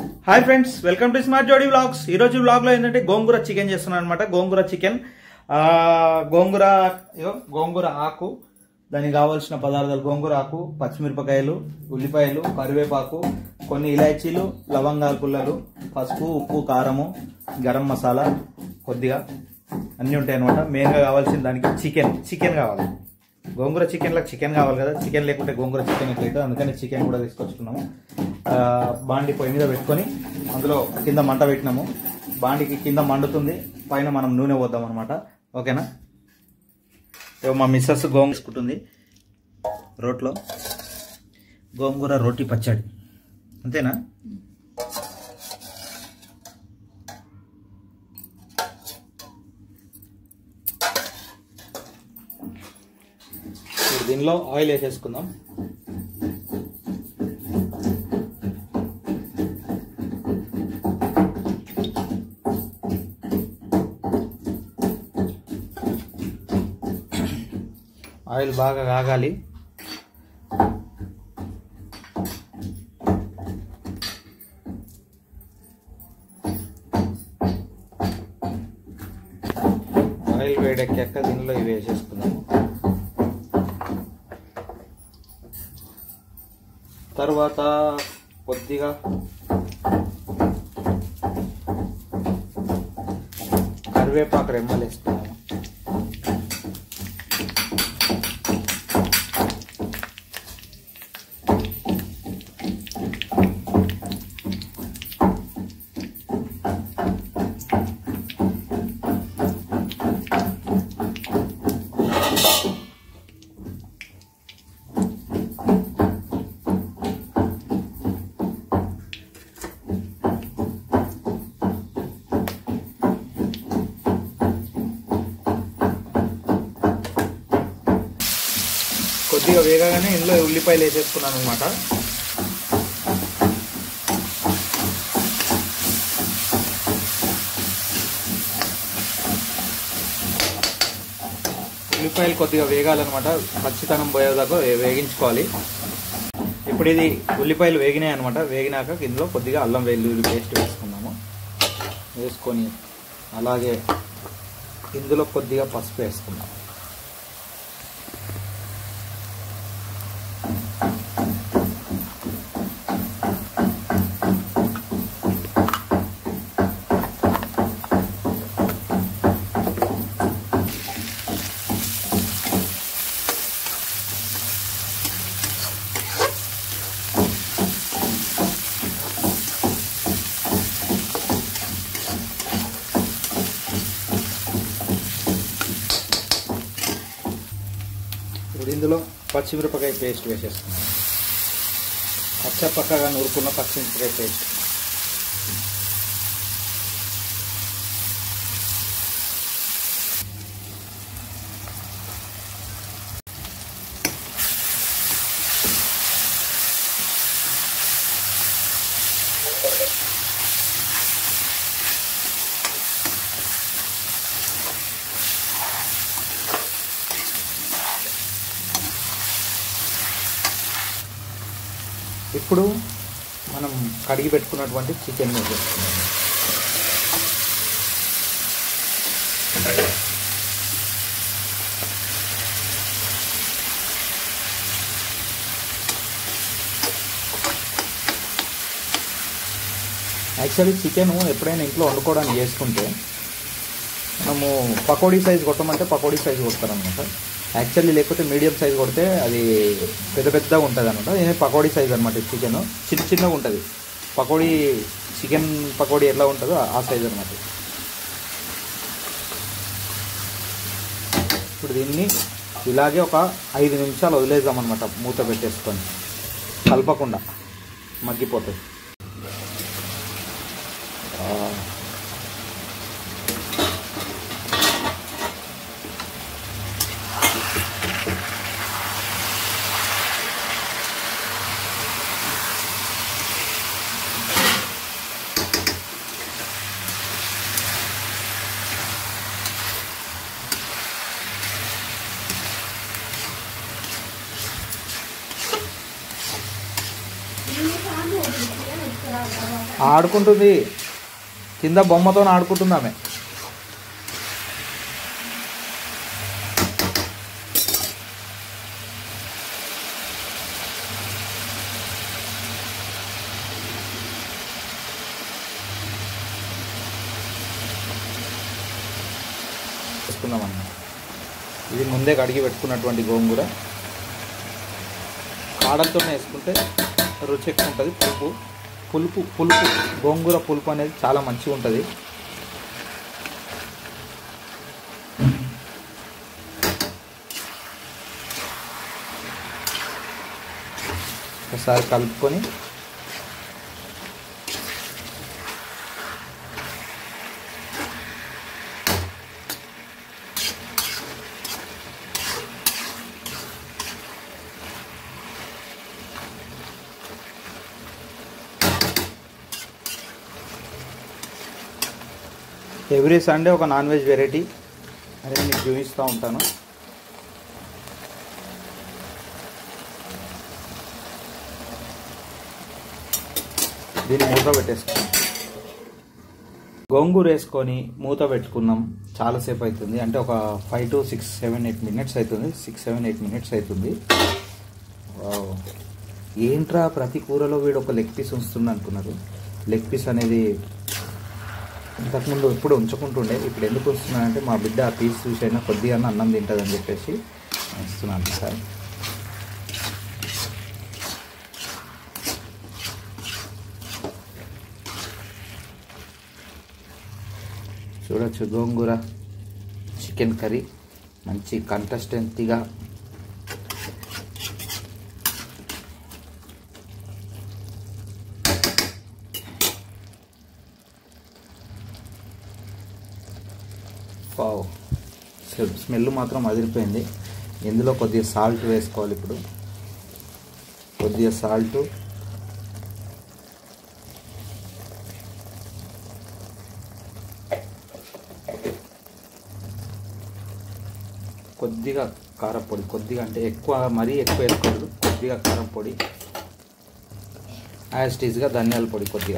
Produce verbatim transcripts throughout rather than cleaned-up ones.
Hi friends welcome to smart Jodi vlogs ఈ రోజు vlog లో ఏంటంటే గోంగూర చికెన్ చేస్తున్నాను అన్నమాట। గోంగూర చికెన్ ఆ గోంగూర ఇగో గోంగూర ఆకు దానికి కావాల్సిన పదార్థాలు గోంగూర ఆకు పచ్చిమిరపకాయలు ఉల్లిపాయలు కరివేపాకు కొన్ని ఇలాచీలు లవంగాల పుల్లలు పసుపు ఉప్పు కారము గరం మసాలా కొద్దిగా అన్ని ఉంటాయి అన్నమాట। మెయిన్ గా కావాల్సిన దానికి చికెన్ చికెన్ కావాలి। గోంగూర చికెన్ లకు చికెన్ కావాలి కదా, చికెన్ లేకుంటే గోంగూర చికెన్ ఎట్లయితే అందుకని చికెన్ కూడా తీసుకొచ్చుకున్నాము। బాండి పొయ్యి మీద పెట్టుకొని అందులో కింద మంట పెట్టినాము। బాండికి కింద మండుతుంది, పైన మనం నూనె పోద్దాం అనమాట। ఓకేనా, మా మిస్సెస్ గోంగూర తీసుకుంటుంది రోట్లో, గోంగూర రోటి పచ్చడి అంతేనా। దీనిలో ఆయిల్ వేసేసుకుందాం। ఆయిల్ బాగా కాగాలి। ఆయిల్ వేడెక్కాక దీనిలో ఇవి వేసేసుకుందాము। తర్వాత కొద్దిగా కరివేపాకు రెమ్మలు వేసుకున్నాము। కొద్దిగా వేగగానే ఇందులో ఉల్లిపాయలు వేసేసుకున్నాను అనమాట। ఉల్లిపాయలు కొద్దిగా వేగాలన్నమాట, పచ్చితనం పోయేదాకా వేగించుకోవాలి। ఇప్పుడు ఇది ఉల్లిపాయలు వేగినాయి అనమాట। వేగినాక ఇందులో కొద్దిగా అల్లం వెల్లుల్లి పేస్ట్ వేసుకున్నాము। వేసుకొని అలాగే ఇందులో కొద్దిగా పసుపు వేసుకున్నాము। ఇప్పుడు ఇందులో పచ్చిమిరపకాయ పేస్ట్ వేసేస్తున్నాం। పచ్చ పక్కగా నూరుకున్న పచ్చిమిరపకాయ పేస్ట్ ఇప్పుడు మనం కడిగి పెట్టుకున్నటువంటి చికెన్ వేసేస్తున్నాం। యాక్చువల్లీ చికెన్ ఎప్పుడైనా ఇంట్లో వండుకోవడానికి చేసుకుంటే మనము పకోడీ సైజ్ కొట్టమంటే పకోడీ సైజ్ కొడతారనమాట। యాక్చువల్లీ లేకపోతే మీడియం సైజ్ కొడితే అది పెద్ద పెద్దగా ఉంటుంది అనమాట। ఇది పకోడీ సైజ్ అనమాట। చికెన్ చిన్న చిన్నగా ఉంటుంది, పకోడీ చికెన్ పకోడీ ఎట్లా ఉంటుందో ఆ సైజ్ అనమాట। ఇప్పుడు దీన్ని ఇలాగే ఒక ఐదు నిమిషాలు వదిలేద్దాం అనమాట, మూత పెట్టేసుకొని కలపకుండా మగ్గిపోతుంది। ఆడుకుంటుంది, కింద బొమ్మతో ఆడుకుంటుంది ఆమె. వేసుకుందామన్నా. ఇది ముందే కడిగి పెట్టుకున్నటువంటి గోంగూర కాడలతోనే వేసుకుంటే రుచి ఎక్కువ ఉంటుంది. పులుపు పులుపు పులుపు గోంగూర పులుపు అనేది చాలా మంచిగా ఉంటుంది. ఒకసారి కలుపుకొని ఎవ్రీ సండే ఒక నాన్ వెజ్ వెరైటీ అనేది మీకు చూపిస్తూ ఉంటాను. దీన్ని మూత పెట్టేసుకున్నాం. గోంగూర వేసుకొని మూత పెట్టుకున్నాం. చాలాసేపు అవుతుంది, అంటే ఒక five to six seven eight minutes అవుతుంది. సిక్స్ సెవెన్ ఎయిట్ మినిట్స్ అవుతుంది. ఏంట్రా ప్రతి కూరలో వీడు ఒక లెగ్ పీస్ ఉంచుతుంది అనుకున్నారు. లెగ్ పీస్ అనేది ఇంతకుముందు ఎప్పుడు ఉంచుకుంటుండే, ఇప్పుడు ఎందుకు వస్తున్నానంటే మా బిడ్డ ఆ పీస్ చూసైనా కొద్దిగా అన్నం తింటుందని చెప్పేసి ఇస్తున్నాను సార్. చూడొచ్చు గోంగూర చికెన్ కర్రీ మంచి కంటెస్టెంట్గా వావ్, స్మెల్ మాత్రం అదిరిపోయింది. ఇందులో కొద్దిగా సాల్ట్ వేసుకోవాలి. ఇప్పుడు కొద్దిగా సాల్ట్, కొద్దిగా కారపొడి, కొద్దిగా అంటే ఎక్కువ మరీ ఎక్కువ వేసుకోవద్దు, కొద్దిగా కారపొడి, యాజ్ టీజ్గా ధనియాల పొడి కొద్దిగా.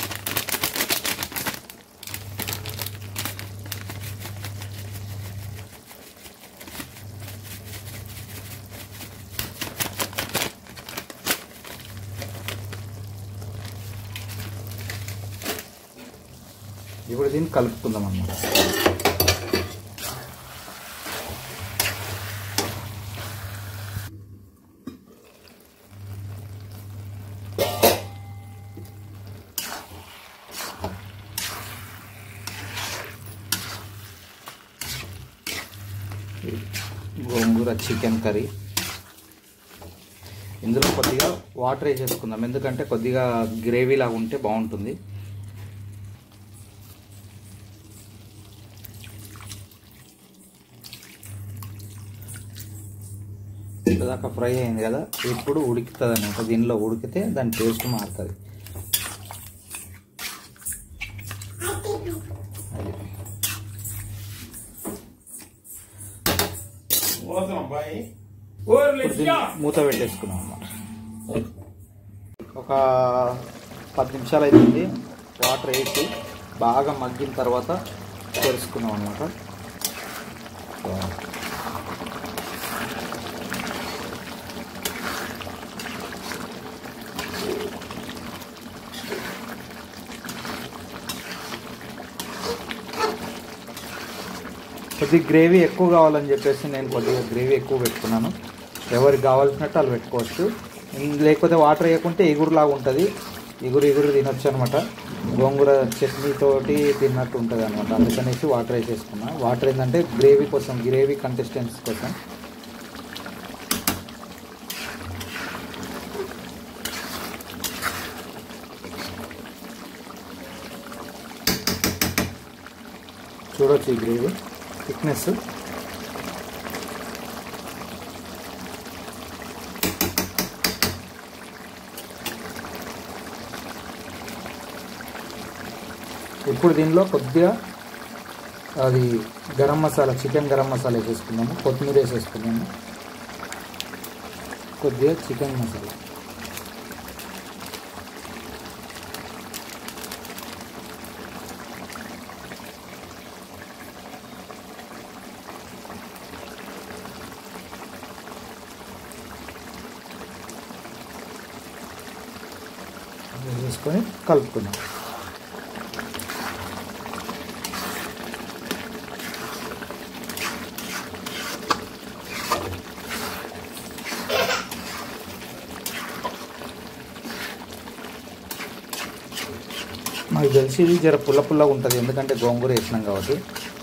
ఇప్పుడు దీన్ని కలుపుకుందాం అన్నమాట. Gongura chicken curry. ఇందులో కొద్దిగా వాటర్ వేసేసుకుందాం, ఎందుకంటే కొద్దిగా గ్రేవీ లాగా ఉంటే బాగుంటుంది. దాకా ఫ్రై అయింది కదా, ఇప్పుడు ఉడుకుతుంది అన్నమాట. దీనిలో ఉడికితే దాని టేస్ట్ మారుతుంది. మూత పెట్టేసుకున్నాం అన్నమాట. ఒక పది నిమిషాలు అవుతుంది. వాటర్ వేసి బాగా మగ్గిన తర్వాత తెరుచుకున్నాం అన్నమాట. కొద్దిగా గ్రేవీ ఎక్కువ కావాలని చెప్పేసి నేను కొద్దిగా గ్రేవీ ఎక్కువ పెట్టుకున్నాను. ఎవరికి కావాల్సినట్టు వాళ్ళు పెట్టుకోవచ్చు. లేకపోతే వాటర్ వేయకుంటే ఎగురులాగా ఉంటుంది, ఎగురు ఎగురు తినొచ్చు అనమాట. గోంగూర చట్నీతోటి తిన్నట్టు ఉంటుంది అనమాట. అందుకనేసి వాటర్ వేసేసుకున్నా. వాటర్ ఏంటంటే గ్రేవీ కోసం, గ్రేవీ కంటెస్టెన్స్ కోసం. చూడొచ్చు ఈ గ్రేవీ థిక్నెస్. ఇప్పుడు దీనిలో కొద్దిగా అది గరం మసాలా, చికెన్ గరం మసాలా వేసేసుకున్నాము. కొత్తిమీర వేసేసుకున్నాము. కొద్దిగా చికెన్ మసాలా, వేసుకొని కలుపుకుందాం. నాకు తెలిసి ఇది జర పుల్ల పుల్లగా ఉంటుంది, ఎందుకంటే గోంగూర వేసినాం కాబట్టి.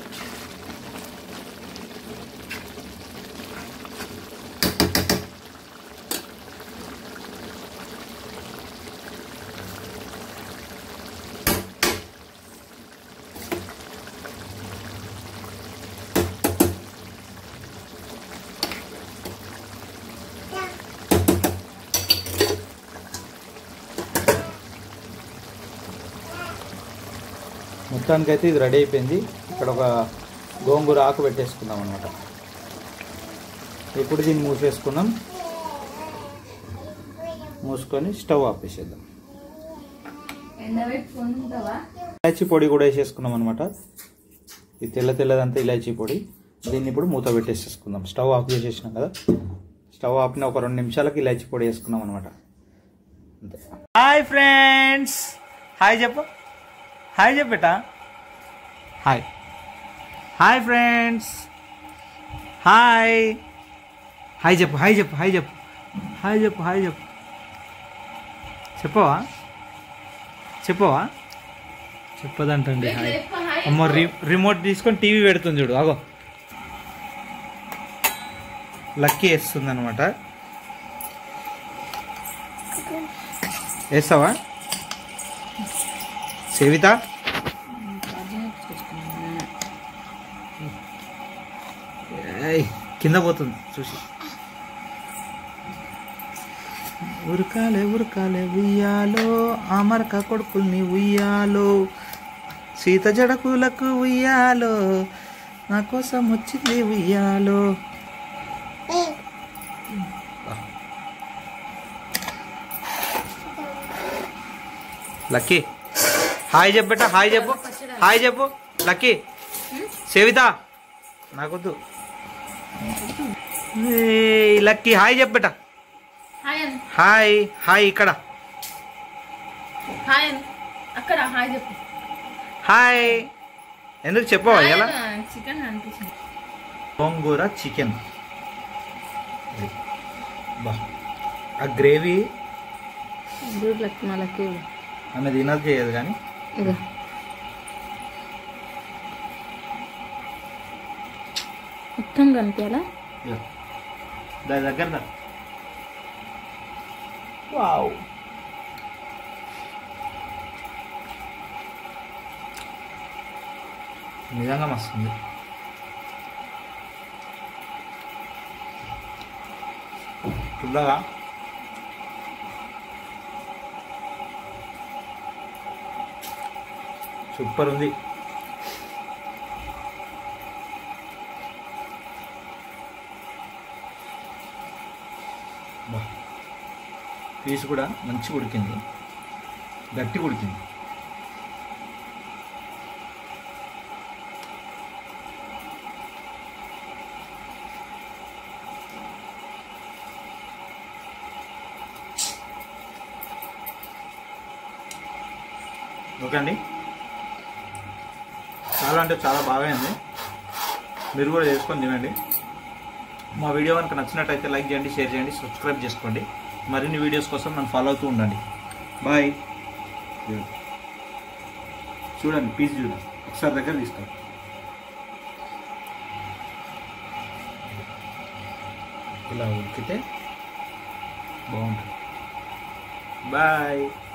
మొత్తానికైతే ఇది రెడీ అయిపోయింది. ఇక్కడ ఒక గోంగూర ఆకు పెట్టేసుకుందాం అనమాట. ఇప్పుడు దీన్ని మూసేసుకున్నాం. మూసుకొని స్టవ్ ఆపేసేద్దాం. ఇలాచీ పొడి కూడా వేసేసుకున్నాం అనమాట. ఇది తెల్ల తెల్లదంతా ఇలాచీ పొడి. దీన్ని ఇప్పుడు మూత పెట్టేసేసుకుందాం. స్టవ్ ఆఫ్ చేసేసినాం కదా, స్టవ్ ఆపిన ఒక రెండు నిమిషాలకి ఇలాచీ పొడి వేసుకున్నాం అనమాట. అంతే. హాయ్ ఫ్రెండ్స్, హాయ్ చెప్పు, హాయ్ చెప్పేటా, hi hi friends, hi hi చెప్పు, హాయ్ చెప్పు, హాయ్ చెప్పు, హాయ్ చెప్పు, హాయ్ చెప్పు, చెప్పవా చెప్పవా చెప్పదంటండి. హాయ్ అమ్మ, రి రిమోట్ తీసుకొని టీవీ పెడుతుంది చూడు. అగో లక్కీ వేస్తుంది అనమాట. వేస్తావా సేవిత? కింద పోతుంది చూసి. ఉరకాలే ఉరకాలే ఉయ్యాలో, అమరక కొడుకుల్ని ఉయ్యాలో, సీత జడకులకు ఉయ్యాలో, నా కోసం వచ్చింది ఉయ్యాలో. లక్కీ హాయ్ చెప్పు బేటా, హాయ్ చెప్పు, హాయ్ చెప్పు. లక్కీ సేవిత నాకొద్దు. లక్కీ హాయ్ చెప్పు బేటా. హాయ్ హాయ్ ఇక్కడ హాయ్. ఎందుకు చెప్పవా ఎలా? చికెన్ అనిపించింది. గోంగూర చికెన్. బా ఆ గ్రేవీ ఆమె తినదు చేయదు కానీ మొత్తం కనిపించాలా దాని దగ్గర. వావ్, నిజంగా మస్తుంది. పుల్లగా సూపర్ ఉంది. పీస్ కూడా మంచిగా ఉడికింది, గట్టిగా ఉడికింది. ఓకే అండి, చాలా అంటే చాలా బాగా అయింది. మీరు కూడా చేసుకొని తినండి. మా వీడియో కనుక నచ్చినట్టయితే లైక్ చేయండి, షేర్ చేయండి, సబ్స్క్రైబ్ చేసుకోండి. మరిన్ని వీడియోస్ కోసం నన్ను ఫాలో అవుతూ ఉండండి. బాయ్. చూడండి పీస్ చూడండి, ఒకసారి దగ్గర తీసుకోండి. ఇలా ఉడికితే బాగుంటుంది. బాయ్.